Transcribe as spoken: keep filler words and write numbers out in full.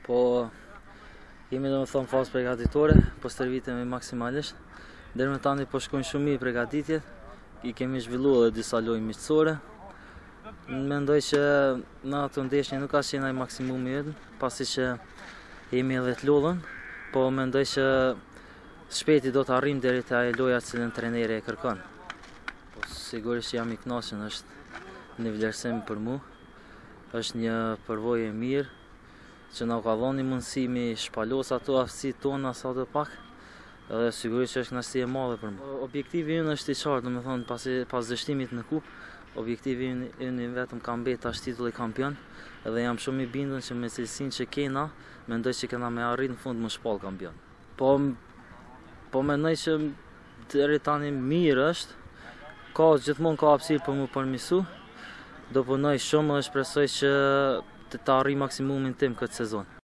Po jemi do më thonë fazë përgatitore, po stërvitemi maksimalisht. Deri më tani po shkojnë shumë mirë përgatitjet, i kemi zhvilluar edhe disa lojë miqësore. Mendoj që në ato ndeshje nuk ka qenë ai maksimumi ynë, pasi që jemi edhe të lullën, po mendoj që shpejti do të arrim deri te ajo loja që trajneri e kërkon. Po sigurisht jam i kënaqur, është një vlerësim për mua. Është një përvojë e mirë që na ka dhënë mundësi mi shpalos ato aftësitë tona sa të pak. Edhe sigurisht që është kënaqësi e madhe për mua. Objektivi ynë është i qartë, domethënë pasi pas dështimit në kupë, objektivi ynë vetëm ka mbetë tash titulli kampion, edhe jam shumë i bindur që me cilësinë që kena, mendoj që kena me arrit në fund më shpall kampion. Po po mendoj që deri tani mirë është, ka gjithmonë ka hapësirë për më përmirësu. Do punoj shumë dhe shpresoj që të arrijë maksimumin tim këtë sezon.